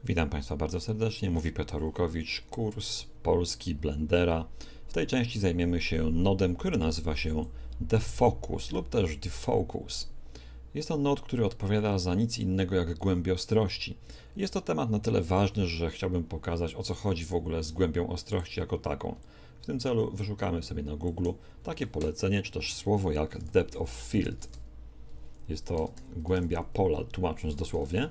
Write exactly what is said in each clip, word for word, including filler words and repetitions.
Witam Państwa bardzo serdecznie, mówi Piotr Łukowicz, kurs polski Blendera. W tej części zajmiemy się nodem, który nazywa się Defocus lub też Defocus. Jest to nod, który odpowiada za nic innego jak głębię ostrości. Jest to temat na tyle ważny, że chciałbym pokazać, o co chodzi w ogóle z głębią ostrości jako taką. W tym celu wyszukamy sobie na Google takie polecenie, czy też słowo jak Depth of Field. Jest to głębia pola, tłumacząc dosłownie.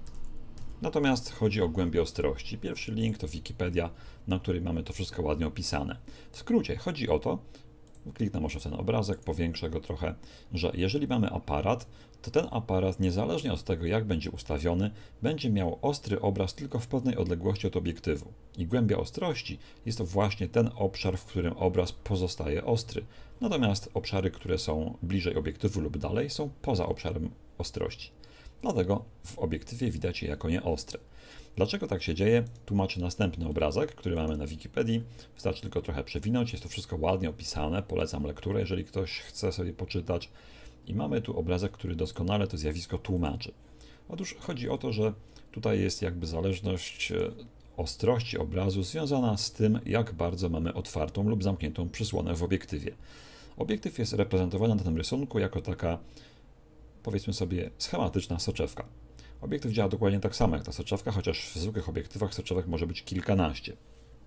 Natomiast chodzi o głębię ostrości. Pierwszy link to Wikipedia, na której mamy to wszystko ładnie opisane. W skrócie chodzi o to, kliknę może w ten obrazek, powiększę go trochę, że jeżeli mamy aparat, to ten aparat niezależnie od tego, jak będzie ustawiony, będzie miał ostry obraz tylko w pewnej odległości od obiektywu. I głębia ostrości jest to właśnie ten obszar, w którym obraz pozostaje ostry. Natomiast obszary, które są bliżej obiektywu lub dalej, są poza obszarem ostrości. Dlatego w obiektywie widać je jako nieostre. Dlaczego tak się dzieje? Tłumaczy następny obrazek, który mamy na Wikipedii. Wystarczy tylko trochę przewinąć, jest to wszystko ładnie opisane. Polecam lekturę, jeżeli ktoś chce sobie poczytać. I mamy tu obrazek, który doskonale to zjawisko tłumaczy. Otóż chodzi o to, że tutaj jest jakby zależność ostrości obrazu związana z tym, jak bardzo mamy otwartą lub zamkniętą przysłonę w obiektywie. Obiektyw jest reprezentowany na tym rysunku jako taka, powiedzmy sobie, schematyczna soczewka. Obiektyw działa dokładnie tak samo jak ta soczewka, chociaż w zwykłych obiektywach soczewek może być kilkanaście.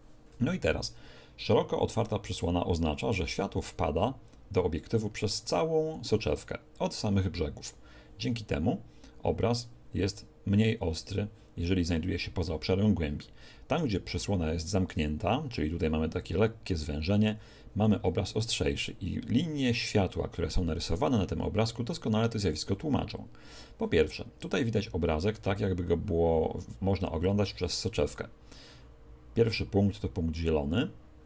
No i teraz, szeroko otwarta przysłona oznacza, że światło wpada do obiektywu przez całą soczewkę, od samych brzegów. Dzięki temu obraz jest mniej ostry, jeżeli znajduje się poza obszarem głębi. Tam, gdzie przysłona jest zamknięta, czyli tutaj mamy takie lekkie zwężenie, mamy obraz ostrzejszy i linie światła, które są narysowane na tym obrazku, doskonale to zjawisko tłumaczą. Po pierwsze, tutaj widać obrazek tak, jakby go było można oglądać przez soczewkę. Pierwszy punkt to punkt zielony.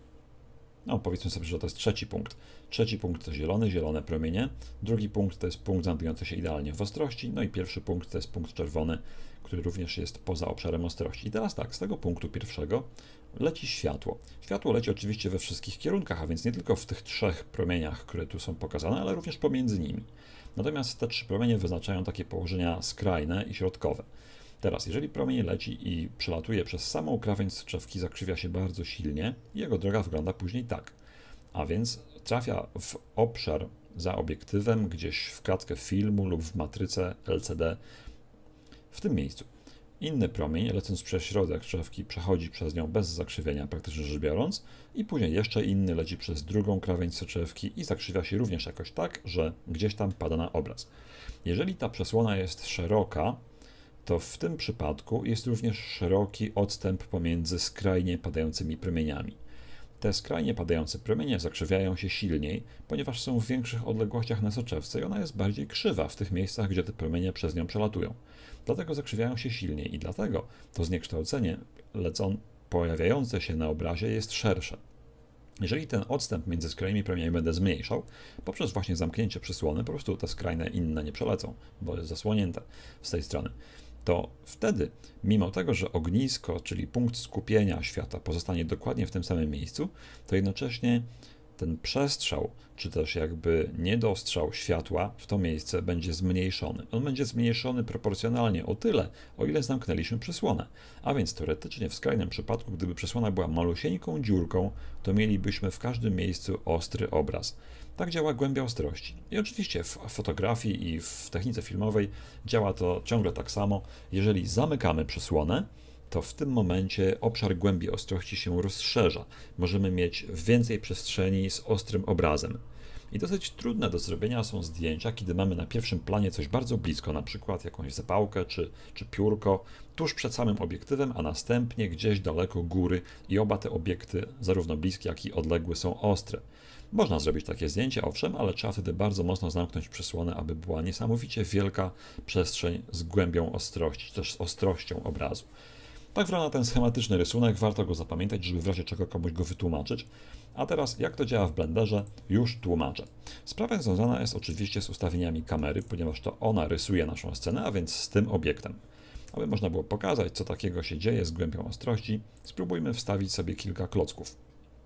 No, powiedzmy sobie, że to jest trzeci punkt. Trzeci punkt to zielony, zielone promienie. Drugi punkt to jest punkt znajdujący się idealnie w ostrości. No i pierwszy punkt to jest punkt czerwony, który również jest poza obszarem ostrości. I teraz tak, z tego punktu pierwszego leci światło. Światło leci oczywiście we wszystkich kierunkach, a więc nie tylko w tych trzech promieniach, które tu są pokazane, ale również pomiędzy nimi. Natomiast te trzy promienie wyznaczają takie położenia skrajne i środkowe. Teraz, jeżeli promień leci i przelatuje przez samą krawędź soczewki, zakrzywia się bardzo silnie i jego droga wygląda później tak. A więc trafia w obszar za obiektywem, gdzieś w klatkę filmu lub w matrycę L C D w tym miejscu. Inny promień, lecąc przez środek soczewki, przechodzi przez nią bez zakrzywienia, praktycznie rzecz biorąc, i później jeszcze inny leci przez drugą krawędź soczewki i zakrzywia się również jakoś tak, że gdzieś tam pada na obraz. Jeżeli ta przesłona jest szeroka, to w tym przypadku jest również szeroki odstęp pomiędzy skrajnie padającymi promieniami. Te skrajnie padające promienie zakrzywiają się silniej, ponieważ są w większych odległościach na soczewce i ona jest bardziej krzywa w tych miejscach, gdzie te promienie przez nią przelatują. Dlatego zakrzywiają się silniej i dlatego to zniekształcenie lecą, pojawiające się na obrazie jest szersze. Jeżeli ten odstęp między skrajnymi promieniami będę zmniejszał, poprzez właśnie zamknięcie przysłony, po prostu te skrajne inne nie przelecą, bo jest zasłonięte z tej strony, to wtedy, mimo tego, że ognisko, czyli punkt skupienia światła pozostanie dokładnie w tym samym miejscu, to jednocześnie ten przestrzał, czy też jakby niedostrzał światła w to miejsce będzie zmniejszony. On będzie zmniejszony proporcjonalnie o tyle, o ile zamknęliśmy przysłonę. A więc teoretycznie w skrajnym przypadku, gdyby przysłona była malusieńką dziurką, to mielibyśmy w każdym miejscu ostry obraz. Tak działa głębia ostrości. I oczywiście w fotografii i w technice filmowej działa to ciągle tak samo. Jeżeli zamykamy przysłonę, to w tym momencie obszar głębi ostrości się rozszerza. Możemy mieć więcej przestrzeni z ostrym obrazem. I dosyć trudne do zrobienia są zdjęcia, kiedy mamy na pierwszym planie coś bardzo blisko, na przykład jakąś zapałkę czy, czy piórko, tuż przed samym obiektywem, a następnie gdzieś daleko góry i oba te obiekty, zarówno bliskie, jak i odległe, są ostre. Można zrobić takie zdjęcie, owszem, ale trzeba wtedy bardzo mocno zamknąć przysłonę, aby była niesamowicie wielka przestrzeń z głębią ostrości, czy też z ostrością obrazu. Tak wygląda ten schematyczny rysunek, warto go zapamiętać, żeby w razie czego komuś go wytłumaczyć. A teraz, jak to działa w Blenderze, już tłumaczę. Sprawa związana jest oczywiście z ustawieniami kamery, ponieważ to ona rysuje naszą scenę, a więc z tym obiektem. Aby można było pokazać, co takiego się dzieje z głębią ostrości, spróbujmy wstawić sobie kilka klocków.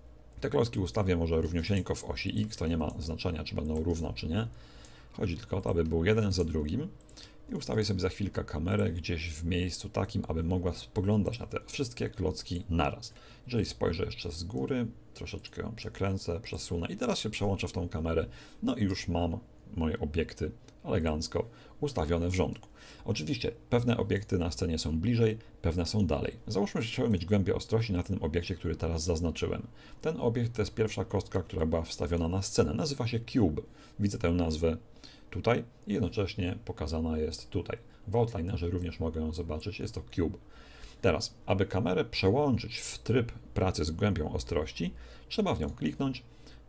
Te klocki ustawię może równiusieńko w osi X, to nie ma znaczenia, czy będą równo, czy nie. Chodzi tylko o to, aby był jeden za drugim. i ustawię sobie za chwilkę kamerę gdzieś w miejscu takim, aby mogła spoglądać na te wszystkie klocki naraz. Jeżeli spojrzę jeszcze z góry, troszeczkę ją przekręcę, przesunę i teraz się przełączę w tą kamerę, no i już mam moje obiekty elegancko ustawione w rządku. Oczywiście pewne obiekty na scenie są bliżej, pewne są dalej. Załóżmy, że chciałbym mieć głębię ostrości na tym obiekcie, który teraz zaznaczyłem. Ten obiekt to jest pierwsza kostka, która była wstawiona na scenę. Nazywa się Cube. Widzę tę nazwę tutaj i jednocześnie pokazana jest tutaj. W outlinerze również mogę ją zobaczyć, jest to Cube. Teraz, aby kamerę przełączyć w tryb pracy z głębią ostrości, trzeba w nią kliknąć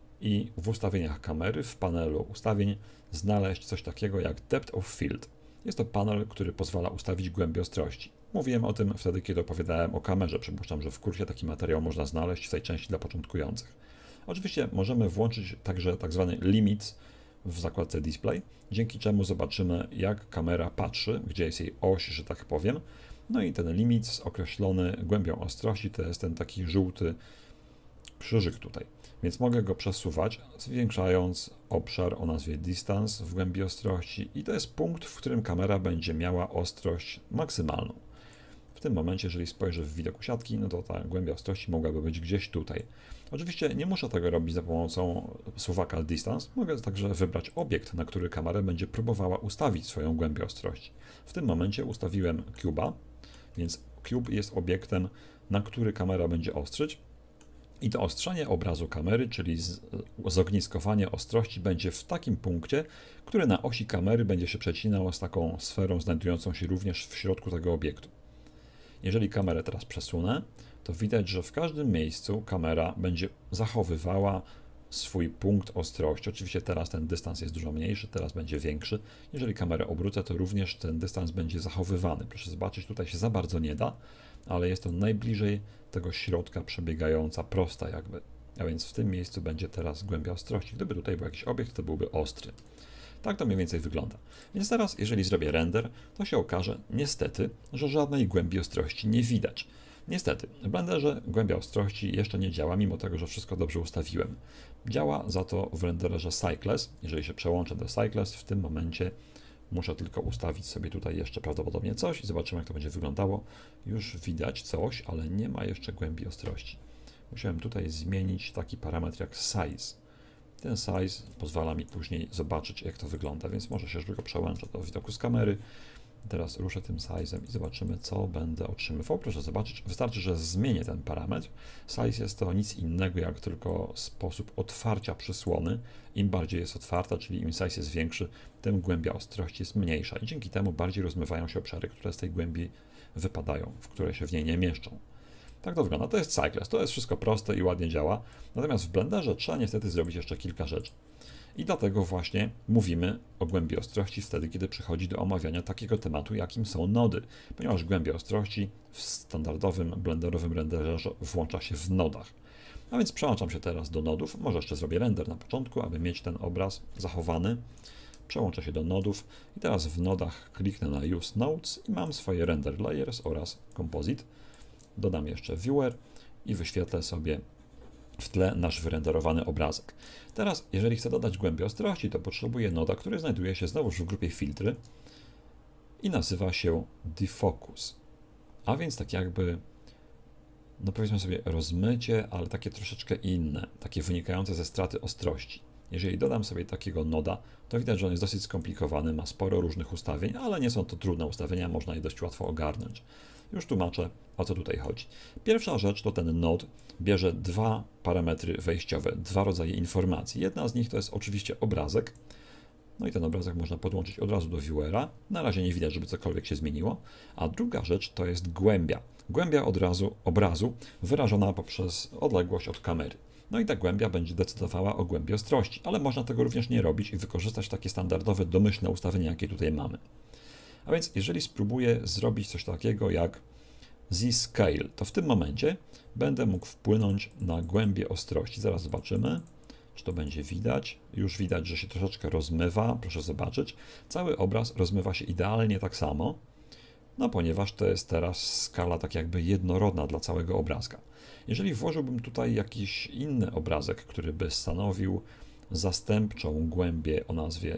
i w ustawieniach kamery, w panelu ustawień, znaleźć coś takiego jak Depth of Field. Jest to panel, który pozwala ustawić głębię ostrości. Mówiłem o tym wtedy, kiedy opowiadałem o kamerze. Przypuszczam, że w kursie taki materiał można znaleźć w tej części dla początkujących. Oczywiście możemy włączyć także tak zwany limit w zakładce Display, dzięki czemu zobaczymy, jak kamera patrzy, gdzie jest jej oś, że tak powiem. No i ten limit określony głębią ostrości to jest ten taki żółty krzyżyk tutaj. Więc mogę go przesuwać, zwiększając obszar o nazwie Distance w głębi ostrości i to jest punkt, w którym kamera będzie miała ostrość maksymalną. W tym momencie, jeżeli spojrzę w widok siatki, no to ta głębia ostrości mogłaby być gdzieś tutaj. Oczywiście nie muszę tego robić za pomocą suwaka Distance, mogę także wybrać obiekt, na który kamera będzie próbowała ustawić swoją głębię ostrości. W tym momencie ustawiłem Cube'a, więc Cube jest obiektem, na który kamera będzie ostrzyć. I to ostrzenie obrazu kamery, czyli zogniskowanie ostrości, będzie w takim punkcie, który na osi kamery będzie się przecinał z taką sferą znajdującą się również w środku tego obiektu. Jeżeli kamerę teraz przesunę, to widać, że w każdym miejscu kamera będzie zachowywała swój punkt ostrości. Oczywiście teraz ten dystans jest dużo mniejszy, teraz będzie większy. Jeżeli kamerę obrócę, to również ten dystans będzie zachowywany. Proszę zobaczyć, tutaj się za bardzo nie da, ale jest to najbliżej tego środka przebiegająca prosta jakby. A więc w tym miejscu będzie teraz głębia ostrości. Gdyby tutaj był jakiś obiekt, to byłby ostry. Tak to mniej więcej wygląda. Więc teraz, jeżeli zrobię render, to się okaże niestety, że żadnej głębi ostrości nie widać. Niestety, w Blenderze głębia ostrości jeszcze nie działa, mimo tego, że wszystko dobrze ustawiłem. Działa za to w rendererze Cycles. Jeżeli się przełączę do Cycles, w tym momencie muszę tylko ustawić sobie tutaj jeszcze prawdopodobnie coś i zobaczymy, jak to będzie wyglądało. Już widać coś, ale nie ma jeszcze głębi ostrości. Musiałem tutaj zmienić taki parametr jak size. Ten size pozwala mi później zobaczyć, jak to wygląda, więc może się tylko przełączę do widoku z kamery. Teraz ruszę tym size'em i zobaczymy, co będę otrzymywał. Proszę zobaczyć, wystarczy, że zmienię ten parametr. Size jest to nic innego, jak tylko sposób otwarcia przysłony. Im bardziej jest otwarta, czyli im size jest większy, tym głębia ostrości jest mniejsza i dzięki temu bardziej rozmywają się obszary, które z tej głębi wypadają, w które się w niej nie mieszczą. Tak to wygląda. To jest Cycles. To jest wszystko proste i ładnie działa. Natomiast w Blenderze trzeba niestety zrobić jeszcze kilka rzeczy. I dlatego właśnie mówimy o głębi ostrości wtedy, kiedy przychodzi do omawiania takiego tematu, jakim są nody. Ponieważ głębia ostrości w standardowym blenderowym rendererze włącza się w nodach. A więc przełączam się teraz do nodów. Może jeszcze zrobię render na początku, aby mieć ten obraz zachowany. Przełączę się do nodów i teraz w nodach kliknę na Use Nodes i mam swoje Render Layers oraz Composite. Dodam jeszcze Viewer i wyświetlę sobie w tle nasz wyrenderowany obrazek. Teraz, jeżeli chcę dodać głębię ostrości, to potrzebuję noda, który znajduje się znowu w grupie filtry i nazywa się Defocus. A więc tak jakby, no powiedzmy sobie rozmycie, ale takie troszeczkę inne, takie wynikające ze straty ostrości. Jeżeli dodam sobie takiego noda, to widać, że on jest dosyć skomplikowany, ma sporo różnych ustawień, ale nie są to trudne ustawienia, można je dość łatwo ogarnąć. Już tłumaczę, o co tutaj chodzi. Pierwsza rzecz to ten node bierze dwa parametry wejściowe, dwa rodzaje informacji. Jedna z nich to jest oczywiście obrazek. No i ten obrazek można podłączyć od razu do viewera. Na razie nie widać, żeby cokolwiek się zmieniło. A druga rzecz to jest głębia. Głębia od razu obrazu wyrażona poprzez odległość od kamery. No i ta głębia będzie decydowała o głębi ostrości, ale można tego również nie robić i wykorzystać takie standardowe, domyślne ustawienia, jakie tutaj mamy. A więc jeżeli spróbuję zrobić coś takiego jak Z-Scale, to w tym momencie będę mógł wpłynąć na głębię ostrości. Zaraz zobaczymy, czy to będzie widać. Już widać, że się troszeczkę rozmywa. Proszę zobaczyć. Cały obraz rozmywa się idealnie tak samo, no ponieważ to jest teraz skala tak jakby jednorodna dla całego obrazka. Jeżeli włożyłbym tutaj jakiś inny obrazek, który by stanowił zastępczą głębię o nazwie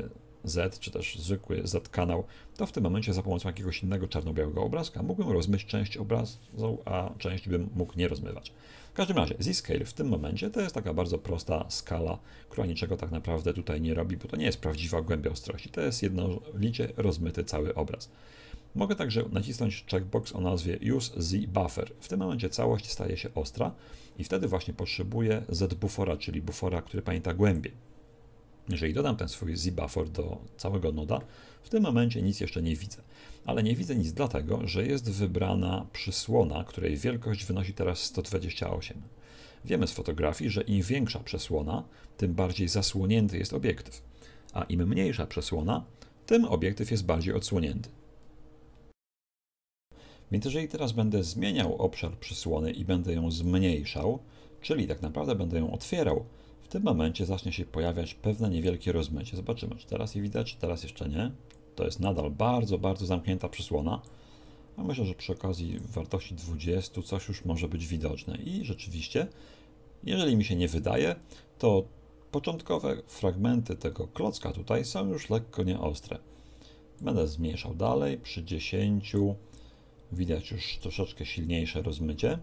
Z, czy też zwykły Z-kanał, to w tym momencie za pomocą jakiegoś innego czarno-białego obrazka mógłbym rozmyć część obrazu, a część bym mógł nie rozmywać. W każdym razie Z-scale w tym momencie to jest taka bardzo prosta skala, która niczego tak naprawdę tutaj nie robi, bo to nie jest prawdziwa głębia ostrości, to jest jednolicie rozmyty cały obraz. Mogę także nacisnąć checkbox o nazwie Use Z Buffer. W tym momencie całość staje się ostra i wtedy właśnie potrzebuję Z-buffora, czyli bufora, który pamięta głębię. Jeżeli dodam ten swój Z-buffer do całego noda, w tym momencie nic jeszcze nie widzę. Ale nie widzę nic dlatego, że jest wybrana przysłona, której wielkość wynosi teraz sto dwadzieścia osiem. Wiemy z fotografii, że im większa przesłona, tym bardziej zasłonięty jest obiektyw, a im mniejsza przesłona, tym obiektyw jest bardziej odsłonięty. Więc jeżeli teraz będę zmieniał obszar przysłony i będę ją zmniejszał, czyli tak naprawdę będę ją otwierał, w tym momencie zacznie się pojawiać pewne niewielkie rozmycie. Zobaczymy, czy teraz je widać, czy teraz jeszcze nie. To jest nadal bardzo, bardzo zamknięta przysłona. A myślę, że przy okazji wartości dwudziestu coś już może być widoczne. I rzeczywiście, jeżeli mi się nie wydaje, to początkowe fragmenty tego klocka tutaj są już lekko nieostre. Będę zmniejszał dalej, przy dziesięciu widać już troszeczkę silniejsze rozmycie.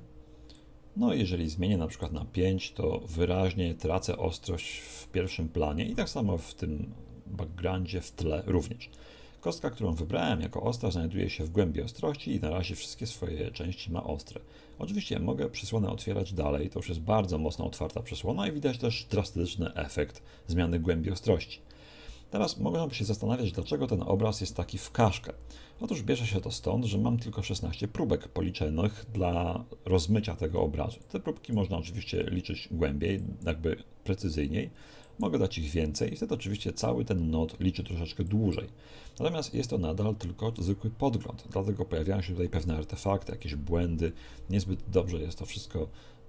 No jeżeli zmienię na przykład na pięć, to wyraźnie tracę ostrość w pierwszym planie i tak samo w tym backgroundzie w tle również. Kostka, którą wybrałem jako ostra, znajduje się w głębi ostrości i na razie wszystkie swoje części ma ostre. Oczywiście mogę przysłonę otwierać dalej, to już jest bardzo mocno otwarta przysłona i widać też drastyczny efekt zmiany głębi ostrości. Teraz można by się zastanawiać, dlaczego ten obraz jest taki w kaszkę. Otóż bierze się to stąd, że mam tylko szesnaście próbek policzonych dla rozmycia tego obrazu. Te próbki można oczywiście liczyć głębiej, jakby precyzyjniej. Mogę dać ich więcej i wtedy oczywiście cały ten nod liczy troszeczkę dłużej. Natomiast jest to nadal tylko zwykły podgląd, dlatego pojawiają się tutaj pewne artefakty, jakieś błędy. Niezbyt dobrze jest to wszystko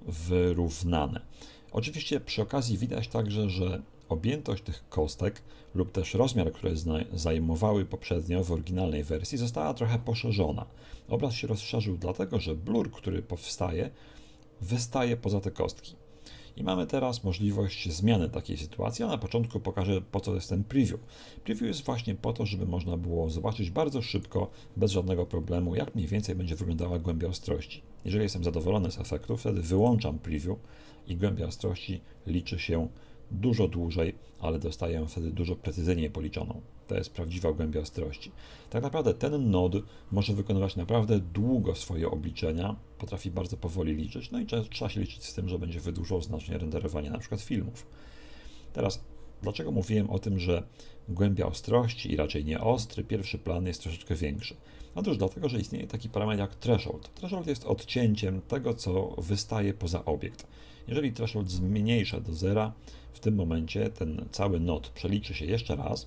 wyrównane. Oczywiście przy okazji widać także, że objętość tych kostek lub też rozmiar, które zajmowały poprzednio w oryginalnej wersji, została trochę poszerzona. Obraz się rozszerzył dlatego, że blur, który powstaje, wystaje poza te kostki. I mamy teraz możliwość zmiany takiej sytuacji, a na początku pokażę, po co jest ten preview. Preview jest właśnie po to, żeby można było zobaczyć bardzo szybko, bez żadnego problemu, jak mniej więcej będzie wyglądała głębia ostrości. Jeżeli jestem zadowolony z efektu, wtedy wyłączam preview i głębia ostrości liczy się dużo dłużej, ale dostaję wtedy dużo precyzyjniej policzoną. To jest prawdziwa głębia ostrości. Tak naprawdę ten nod może wykonywać naprawdę długo swoje obliczenia, potrafi bardzo powoli liczyć, no i trzeba się liczyć z tym, że będzie wydłużał znacznie renderowanie na przykład filmów. Teraz, dlaczego mówiłem o tym, że głębia ostrości i raczej nie ostry pierwszy plan jest troszeczkę większy? Otóż dlatego, że istnieje taki parametr jak threshold. Threshold jest odcięciem tego, co wystaje poza obiekt. Jeżeli threshold zmniejszę do zera, w tym momencie ten cały nod przeliczy się jeszcze raz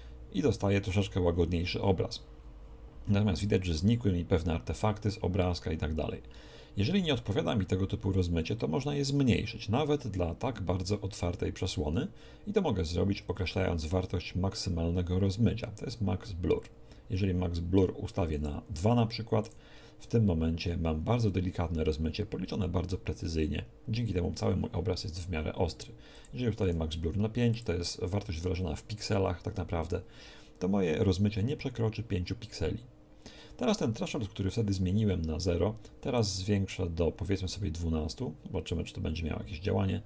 i dostaje troszeczkę łagodniejszy obraz. Natomiast widać, że znikły mi pewne artefakty z obrazka i tak dalej. Jeżeli nie odpowiada mi tego typu rozmycie, to można je zmniejszyć, nawet dla tak bardzo otwartej przesłony i to mogę zrobić określając wartość maksymalnego rozmycia. To jest max blur. Jeżeli max blur ustawię na dwa na przykład, w tym momencie mam bardzo delikatne rozmycie, policzone bardzo precyzyjnie. Dzięki temu cały mój obraz jest w miarę ostry. Jeżeli ustawię max blur na pięć, to jest wartość wyrażona w pikselach tak naprawdę, to moje rozmycie nie przekroczy pięciu pikseli. Teraz ten threshold, który wtedy zmieniłem na zero, teraz zwiększę do powiedzmy sobie dwunastu. Zobaczymy, czy to będzie miało jakieś działanie.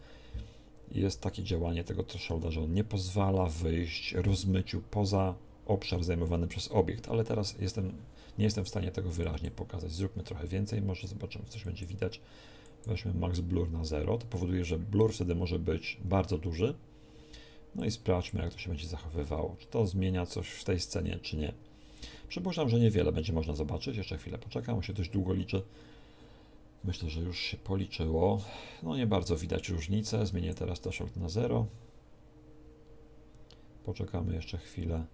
Jest takie działanie tego thresholda, że on nie pozwala wyjść rozmyciu poza obszar zajmowany przez obiekt, ale teraz jestem, nie jestem w stanie tego wyraźnie pokazać. Zróbmy trochę więcej, może zobaczymy, coś będzie widać. Weźmy max blur na zero, to powoduje, że blur wtedy może być bardzo duży. No i sprawdźmy, jak to się będzie zachowywało. Czy to zmienia coś w tej scenie, czy nie. Przypuszczam, że niewiele będzie można zobaczyć. Jeszcze chwilę poczekam, on się dość długo liczy. Myślę, że już się policzyło. No nie bardzo widać różnicę. Zmienię teraz threshold na zero. Poczekamy jeszcze chwilę.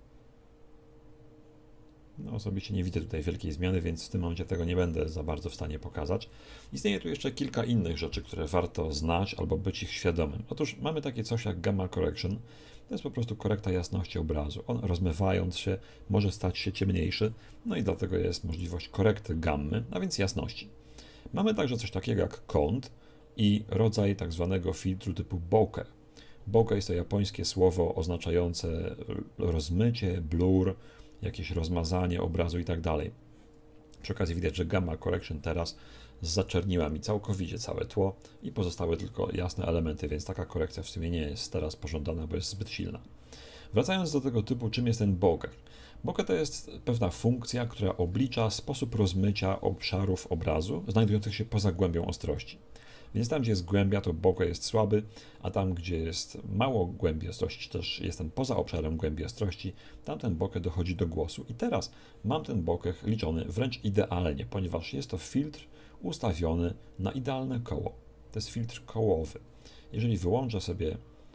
No osobiście nie widzę tutaj wielkiej zmiany, więc w tym momencie tego nie będę za bardzo w stanie pokazać. Istnieje tu jeszcze kilka innych rzeczy, które warto znać albo być ich świadomym. Otóż mamy takie coś jak gamma correction. To jest po prostu korekta jasności obrazu. On rozmywając się może stać się ciemniejszy, no i dlatego jest możliwość korekty gammy, a więc jasności. Mamy także coś takiego jak kąt i rodzaj tak zwanego filtru typu bokeh. Bokeh jest to japońskie słowo oznaczające rozmycie, blur, jakieś rozmazanie obrazu i tak dalej. Przy okazji widać, że Gamma Correction teraz zaczerniła mi całkowicie całe tło i pozostały tylko jasne elementy, więc taka korekcja w sumie nie jest teraz pożądana, bo jest zbyt silna. Wracając do tego typu, czym jest ten bokeh? Bokeh to jest pewna funkcja, która oblicza sposób rozmycia obszarów obrazu znajdujących się poza głębią ostrości. Więc tam, gdzie jest głębia, to bokeh jest słaby, a tam, gdzie jest mało głębi ostrości, czy też jestem poza obszarem głębi ostrości, tam ten bokeh dochodzi do głosu. I teraz mam ten bokeh liczony wręcz idealnie, ponieważ jest to filtr ustawiony na idealne koło. To jest filtr kołowy. Jeżeli wyłączę sobie,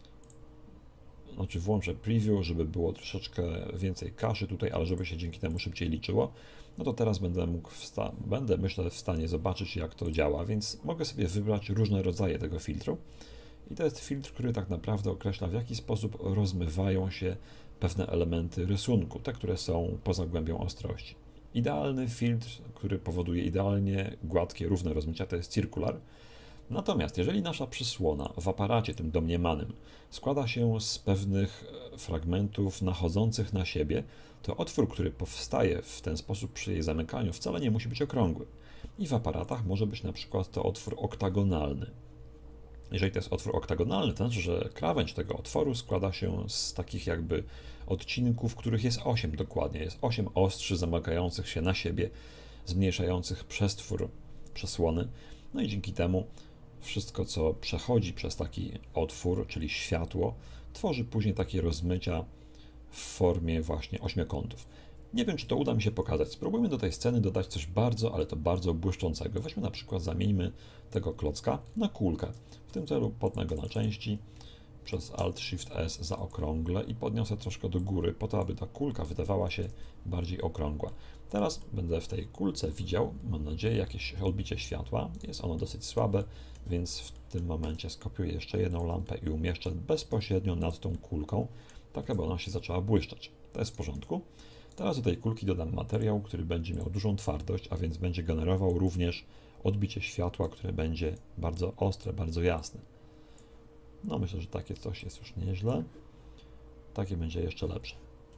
znaczy włączę preview, żeby było troszeczkę więcej kaszy tutaj, ale żeby się dzięki temu szybciej liczyło, no to teraz będę mógł, wsta- będę myślę w stanie zobaczyć, jak to działa, więc mogę sobie wybrać różne rodzaje tego filtru. I to jest filtr, który tak naprawdę określa, w jaki sposób rozmywają się pewne elementy rysunku, te, które są poza głębią ostrości. Idealny filtr, który powoduje idealnie gładkie, równe rozmycia, to jest circular. Natomiast jeżeli nasza przysłona w aparacie tym domniemanym składa się z pewnych fragmentów nachodzących na siebie, to otwór, który powstaje w ten sposób przy jej zamykaniu, wcale nie musi być okrągły. I w aparatach może być na przykład to otwór oktagonalny. Jeżeli to jest otwór oktagonalny, to znaczy, że krawędź tego otworu składa się z takich jakby odcinków, których jest osiem dokładnie. Jest osiem ostrzy zamykających się na siebie, zmniejszających przestwór przesłony. No i dzięki temu wszystko, co przechodzi przez taki otwór, czyli światło, tworzy później takie rozmycia w formie właśnie ośmiokątów. Nie wiem, czy to uda mi się pokazać. Spróbujmy do tej sceny dodać coś bardzo, ale to bardzo błyszczącego. Weźmy na przykład, zamieńmy tego klocka na kulkę. W tym celu potnę go na części, przez Alt-Shift-S zaokrąglę i podniosę troszkę do góry, po to, aby ta kulka wydawała się bardziej okrągła. Teraz będę w tej kulce widział, mam nadzieję, jakieś odbicie światła. Jest ono dosyć słabe, więc w tym momencie skopiuję jeszcze jedną lampę i umieszczę bezpośrednio nad tą kulką, tak aby ona się zaczęła błyszczeć. To jest w porządku. Teraz do tej kulki dodam materiał, który będzie miał dużą twardość, a więc będzie generował również odbicie światła, które będzie bardzo ostre, bardzo jasne. No myślę, że takie coś jest już nieźle. Takie będzie jeszcze lepsze.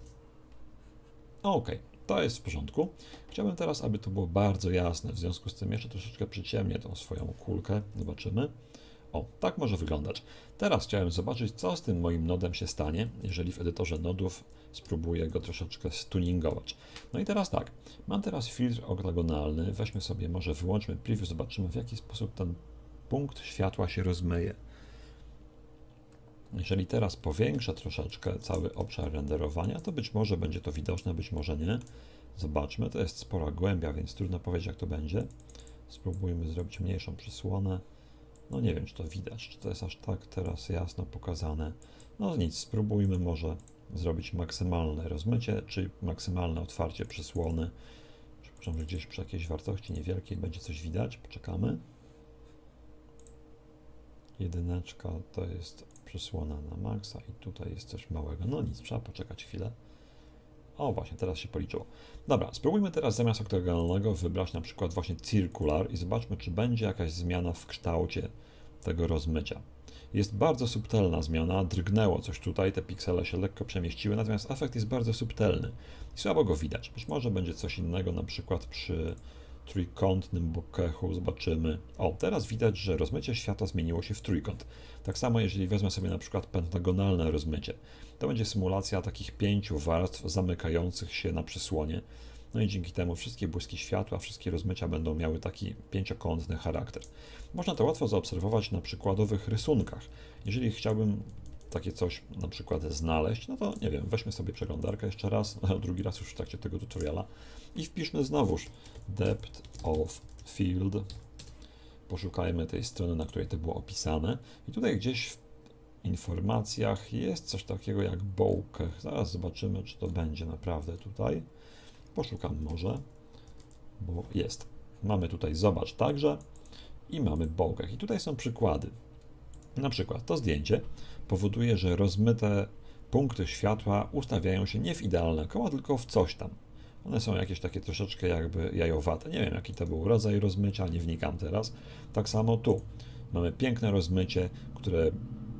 Ok, to jest w porządku. Chciałbym teraz, aby to było bardzo jasne, w związku z tym jeszcze troszeczkę przyciemnię tą swoją kulkę. Zobaczymy. O, tak może wyglądać. Teraz chciałem zobaczyć, co z tym moim nodem się stanie, jeżeli w edytorze nodów spróbuję go troszeczkę stuningować. No i teraz tak, mam teraz filtr oktagonalny, weźmy sobie, może wyłączmy preview, zobaczymy, w jaki sposób ten punkt światła się rozmyje. Jeżeli teraz powiększę troszeczkę cały obszar renderowania, to być może będzie to widoczne, być może nie. Zobaczmy, to jest spora głębia, więc trudno powiedzieć, jak to będzie. Spróbujmy zrobić mniejszą przysłonę. No nie wiem, czy to widać, czy to jest aż tak teraz jasno pokazane. No nic, spróbujmy może zrobić maksymalne rozmycie, czy maksymalne otwarcie przysłony. Przypuszczam, że gdzieś przy jakiejś wartości niewielkiej będzie coś widać. Poczekamy. Jedyneczka to jest przysłona na maksa i tutaj jest coś małego. No nic, trzeba poczekać chwilę. O, właśnie, teraz się policzyło. Dobra, spróbujmy teraz zamiast oktagonalnego wybrać na przykład właśnie circular i zobaczmy, czy będzie jakaś zmiana w kształcie tego rozmycia. Jest bardzo subtelna zmiana, drgnęło coś tutaj, te piksele się lekko przemieściły, natomiast efekt jest bardzo subtelny i słabo go widać. Być może będzie coś innego, na przykład przy trójkątnym bokechu, zobaczymy. O, teraz widać, że rozmycie światła zmieniło się w trójkąt. Tak samo, jeżeli wezmę sobie na przykład pentagonalne rozmycie, to będzie symulacja takich pięciu warstw zamykających się na przysłonie. No i dzięki temu wszystkie błyski światła, wszystkie rozmycia będą miały taki pięciokątny charakter. Można to łatwo zaobserwować na przykładowych rysunkach. Jeżeli chciałbym takie coś na przykład znaleźć, no to nie wiem, weźmy sobie przeglądarkę jeszcze raz, drugi raz już w trakcie tego tutoriala i wpiszmy znowuż depth of field. Poszukajmy tej strony, na której to było opisane i tutaj gdzieś w informacjach jest coś takiego jak bokeh. Zaraz zobaczymy, czy to będzie naprawdę tutaj. Poszukam może, bo jest. Mamy tutaj zobacz także i mamy bokeh. I tutaj są przykłady. Na przykład to zdjęcie powoduje, że rozmyte punkty światła ustawiają się nie w idealne koła, tylko w coś tam. One są jakieś takie troszeczkę jakby jajowate. Nie wiem, jaki to był rodzaj rozmycia, nie wnikam teraz. Tak samo tu. Mamy piękne rozmycie, które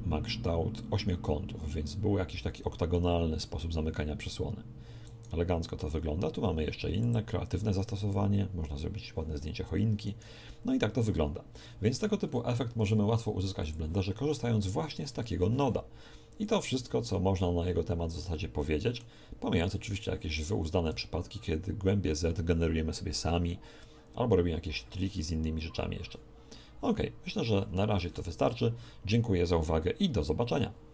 ma kształt ośmiokątów, więc był jakiś taki oktagonalny sposób zamykania przesłony. Elegancko to wygląda. Tu mamy jeszcze inne, kreatywne zastosowanie. Można zrobić ładne zdjęcie choinki. No i tak to wygląda. Więc tego typu efekt możemy łatwo uzyskać w Blenderze, korzystając właśnie z takiego noda. I to wszystko, co można na jego temat w zasadzie powiedzieć, pomijając oczywiście jakieś wyuzdane przypadki, kiedy głębie Z generujemy sobie sami, albo robimy jakieś triki z innymi rzeczami jeszcze. Ok, myślę, że na razie to wystarczy. Dziękuję za uwagę i do zobaczenia.